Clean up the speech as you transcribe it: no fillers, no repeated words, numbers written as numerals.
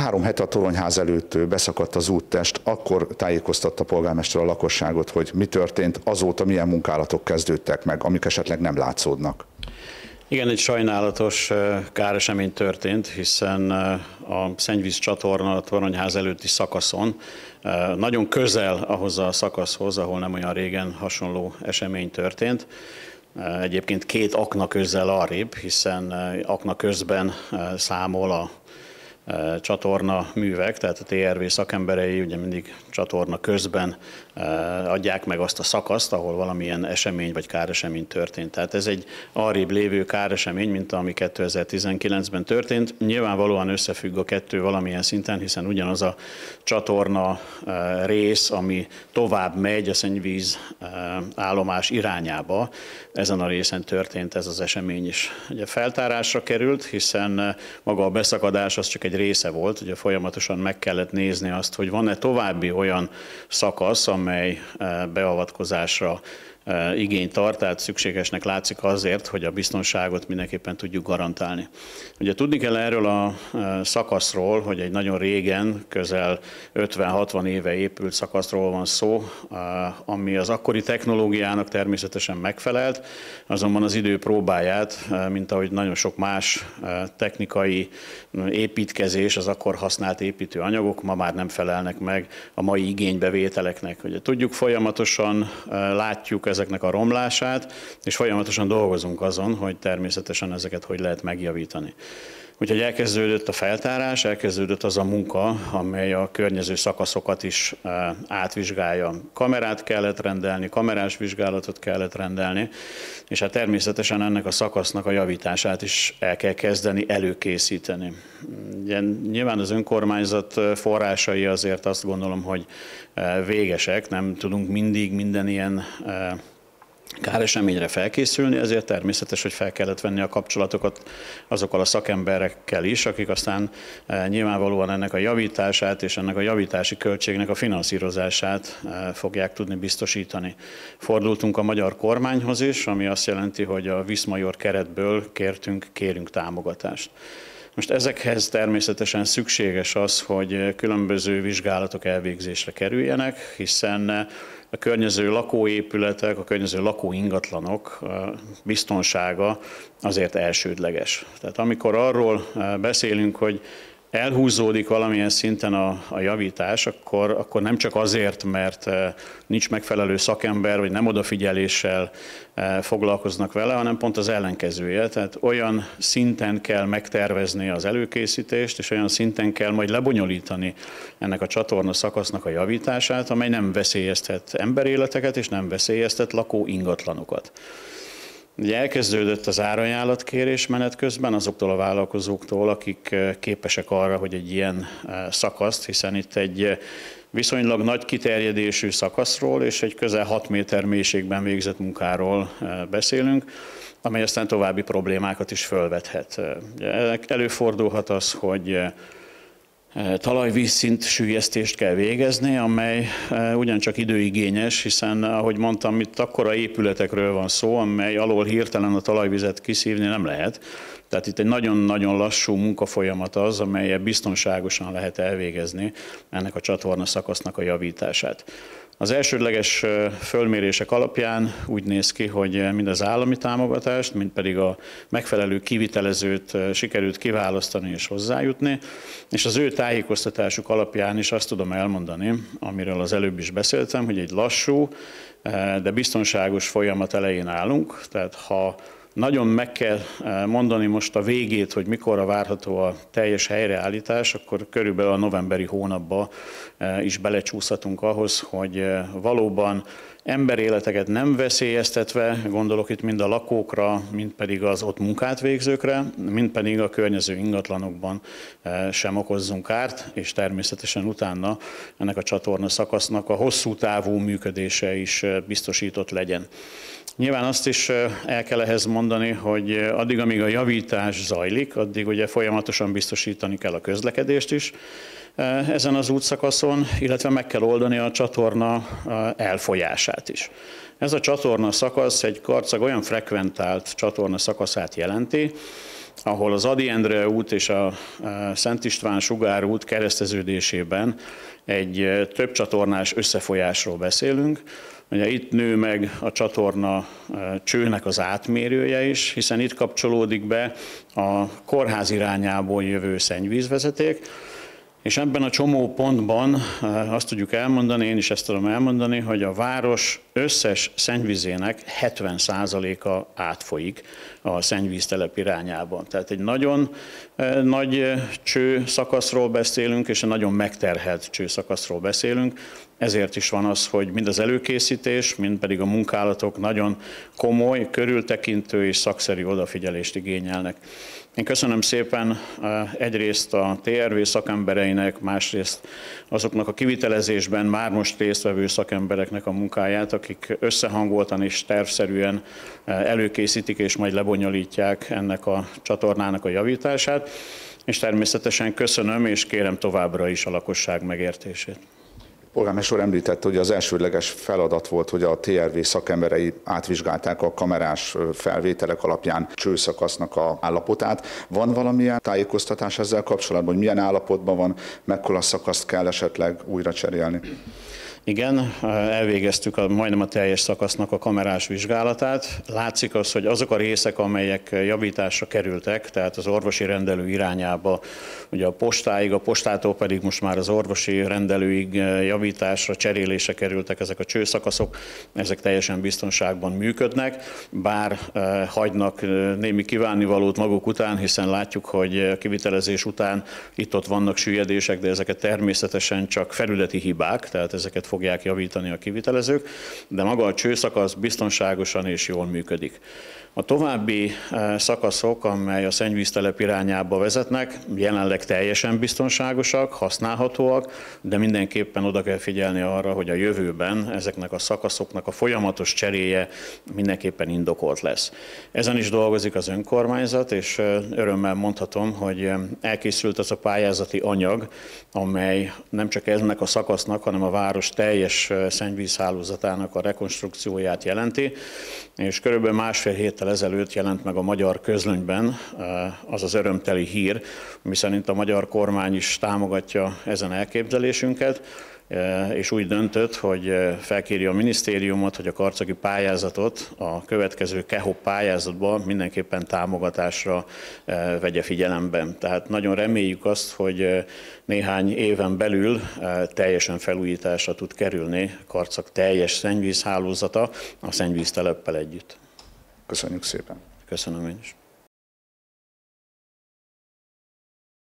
3 hete a toronyház előtt beszakadt az úttest, akkor tájékoztatta a polgármester a lakosságot, hogy mi történt, azóta milyen munkálatok kezdődtek meg, amik esetleg nem látszódnak. Igen, egy sajnálatos káresemény történt, hiszen a szennyvíz csatorna a toronyház előtti szakaszon nagyon közel ahhoz a szakaszhoz, ahol nem olyan régen hasonló esemény történt. Egyébként 2 akna közzel arrébb, hiszen akna közben számol a csatorna művek, tehát a TRV szakemberei ugye mindig csatorna közben adják meg azt a szakaszt, ahol valamilyen esemény vagy káresemény történt. Tehát ez egy arrébb lévő káresemény, mint ami 2019-ben történt. Nyilvánvalóan összefügg a kettő valamilyen szinten, hiszen ugyanaz a csatorna rész, ami tovább megy a szennyvíz állomás irányába, ezen a részen történt ez az esemény is. Ugye feltárásra került, hiszen maga a beszakadás az csak egy része volt, ugye folyamatosan meg kellett nézni azt, hogy van-e további olyan szakasz, amely beavatkozásra igényt tart, tehát szükségesnek látszik azért, hogy a biztonságot mindenképpen tudjuk garantálni. Ugye tudni kell erről a szakaszról, hogy egy nagyon régen, közel 50-60 éve épült szakaszról van szó, ami az akkori technológiának természetesen megfelelt, azonban az idő próbáját, mint ahogy nagyon sok más technikai építkezés, az akkor használt építőanyagok ma már nem felelnek meg a mai igénybevételeknek. Ugye tudjuk, folyamatosan látjuk ezeknek a romlását, és folyamatosan dolgozunk azon, hogy természetesen ezeket hogy lehet megjavítani. Úgyhogy elkezdődött a feltárás, elkezdődött az a munka, amely a környező szakaszokat is átvizsgálja. Kamerát kellett rendelni, kamerás vizsgálatot kellett rendelni, és hát természetesen ennek a szakasznak a javítását is el kell kezdeni előkészíteni. Ugye, nyilván az önkormányzat forrásai azért azt gondolom, hogy végesek, nem tudunk mindig minden ilyen káreseményre felkészülni, ezért természetes, hogy fel kellett venni a kapcsolatokat azokkal a szakemberekkel is, akik aztán nyilvánvalóan ennek a javítását és ennek a javítási költségnek a finanszírozását fogják tudni biztosítani. Fordultunk a magyar kormányhoz is, ami azt jelenti, hogy a Viszmajor keretből kérünk támogatást. Most ezekhez természetesen szükséges az, hogy különböző vizsgálatok elvégzésre kerüljenek, hiszen a környező lakóépületek, a környező lakóingatlanok biztonsága azért elsődleges. Tehát amikor arról beszélünk, hogy elhúzódik valamilyen szinten a javítás, akkor nem csak azért, mert nincs megfelelő szakember, vagy nem odafigyeléssel foglalkoznak vele, hanem pont az ellenkezője. Tehát olyan szinten kell megtervezni az előkészítést, és olyan szinten kell majd lebonyolítani ennek a csatorna szakasznak a javítását, amely nem veszélyeztet emberéleteket, és nem veszélyeztet lakóingatlanokat. Ugye elkezdődött az árajánlatkérés menet közben azoktól a vállalkozóktól, akik képesek arra, hogy egy ilyen szakaszt, hiszen itt egy viszonylag nagy kiterjedésű szakaszról és egy közel 6 méter mélységben végzett munkáról beszélünk, amely aztán további problémákat is fölvethet. Előfordulhat az, hogy talajvízszint süllyesztést kell végezni, amely ugyancsak időigényes, hiszen, ahogy mondtam, itt akkora épületekről van szó, amely alól hirtelen a talajvizet kiszívni nem lehet. Tehát itt egy nagyon-nagyon lassú munkafolyamat az, amelyel biztonságosan lehet elvégezni ennek a csatorna szakasznak a javítását. Az elsődleges fölmérések alapján úgy néz ki, hogy mind az állami támogatást, mind pedig a megfelelő kivitelezőt sikerült kiválasztani és hozzájutni, és az ő tájékoztatásuk alapján is azt tudom elmondani, amiről az előbb is beszéltem, hogy egy lassú, de biztonságos folyamat elején állunk, tehát ha nagyon meg kell mondani most a végét, hogy mikorra várható a teljes helyreállítás, akkor körülbelül a novemberi hónapban is belecsúszhatunk ahhoz, hogy valóban emberéleteket nem veszélyeztetve, gondolok itt mind a lakókra, mind pedig az ott munkát végzőkre, mind pedig a környező ingatlanokban sem okozzunk kárt, és természetesen utána ennek a csatorna szakasznak a hosszú távú működése is biztosított legyen. Nyilván azt is el kell ehhez mondani, hogy addig, amíg a javítás zajlik, addig ugye folyamatosan biztosítani kell a közlekedést is ezen az útszakaszon, illetve meg kell oldani a csatorna elfolyását is. Ez a csatorna szakasz egy Karcag olyan frekventált csatorna szakaszát jelenti, ahol az Ady Endre út és a Szent István Sugár út kereszteződésében egy több csatornás összefolyásról beszélünk. Ugye itt nő meg a csatorna csőnek az átmérője is, hiszen itt kapcsolódik be a kórház irányából jövő szennyvízvezeték, és ebben a csomó pontban azt tudjuk elmondani, én is ezt tudom elmondani, hogy a város összes szennyvizének 70%-a átfolyik a szennyvíztelep irányában. Tehát egy nagyon nagy csőszakaszról beszélünk, és egy nagyon megterhelt csőszakaszról beszélünk. Ezért is van az, hogy mind az előkészítés, mind pedig a munkálatok nagyon komoly, körültekintő és szakszerű odafigyelést igényelnek. Én köszönöm szépen egyrészt a TRV szakembereinek, másrészt azoknak a kivitelezésben már most résztvevő szakembereknek a munkáját, akik összehangoltan és tervszerűen előkészítik és majd lebonyolítják ennek a csatornának a javítását. És természetesen köszönöm és kérem továbbra is a lakosság megértését. Polgármester úr említette, hogy az elsődleges feladat volt, hogy a TRV szakemberei átvizsgálták a kamerás felvételek alapján csőszakasznak az állapotát. Van valamilyen tájékoztatás ezzel kapcsolatban, hogy milyen állapotban van, mekkora szakaszt kell esetleg újra cserélni? Igen, elvégeztük majdnem a teljes szakasznak a kamerás vizsgálatát. Látszik az, hogy azok a részek, amelyek javításra kerültek, tehát az orvosi rendelő irányába, ugye a postáig, a postától pedig most már az orvosi rendelőig javításra, cserélésre kerültek ezek a csőszakaszok, ezek teljesen biztonságban működnek, bár hagynak némi kívánnivalót maguk után, hiszen látjuk, hogy a kivitelezés után itt-ott vannak süllyedések, de ezeket természetesen csak felületi hibák, tehát ezeket fogják javítani a kivitelezők, de maga a csőszakasz biztonságosan és jól működik. A további szakaszok, amely a szennyvíztelep irányába vezetnek, jelenleg teljesen biztonságosak, használhatóak, de mindenképpen oda kell figyelni arra, hogy a jövőben ezeknek a szakaszoknak a folyamatos cseréje mindenképpen indokolt lesz. Ezen is dolgozik az önkormányzat, és örömmel mondhatom, hogy elkészült az a pályázati anyag, amely nem csak ennek a szakasznak, hanem a város teljes szennyvízhálózatának a rekonstrukcióját jelenti, és körülbelül másfél héttel ezelőtt jelent meg a magyar közlönyben az az örömteli hír, miszerint a magyar kormány is támogatja ezen elképzelésünket, és úgy döntött, hogy felkéri a minisztériumot, hogy a karcagi pályázatot a következő KEHOP pályázatban mindenképpen támogatásra vegye figyelembe. Tehát nagyon reméljük azt, hogy néhány éven belül teljesen felújításra tud kerülni Karcag teljes szennyvízhálózata a szennyvízteleppel együtt. Köszönjük szépen. Köszönöm én is.